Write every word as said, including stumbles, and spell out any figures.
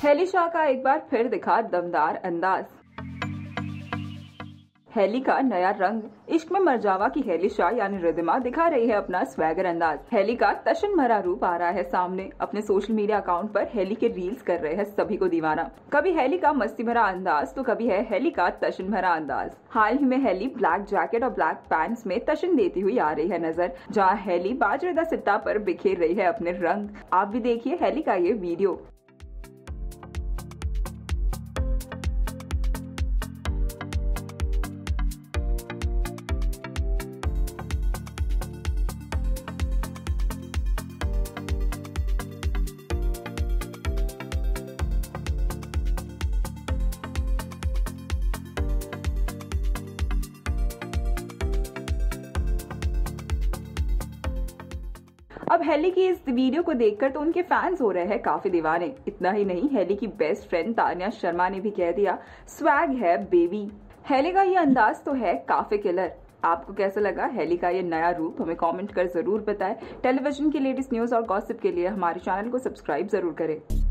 Heli Shah का एक बार फिर दिखा दमदार अंदाज। हैली का नया रंग। इश्क में मरजावा की हैली शाह यानी रिद्धिमा दिखा रही है अपना स्वैगर अंदाज। हैली का तशन भरा रूप आ रहा है सामने। अपने सोशल मीडिया अकाउंट पर हैली के रील्स कर रहे हैं सभी को दीवाना। कभी हैली का मस्ती भरा अंदाज तो कभी है हैली का तशन भरा अंदाज। हाल ही में हैली ब्लैक जैकेट और ब्लैक पैंट्स में तशन देती हुई आ रही है नजर, जहाँ हैली बाजरेदा सित्ता पर बिखेर रही है अपने रंग। आप भी देखिए हैली का ये वीडियो। अब हैली की इस वीडियो को देखकर तो उनके फैंस हो रहे हैं काफी दीवाने। इतना ही नहीं, हैली की बेस्ट फ्रेंड तान्या शर्मा ने भी कह दिया स्वैग है बेबी। हैली का ये अंदाज तो है काफी किलर। आपको कैसा लगा हैली का ये नया रूप? हमें कमेंट कर जरूर बताएं। टेलीविजन की लेटेस्ट न्यूज और गॉसिप के लिए हमारे चैनल को सब्सक्राइब जरूर करें।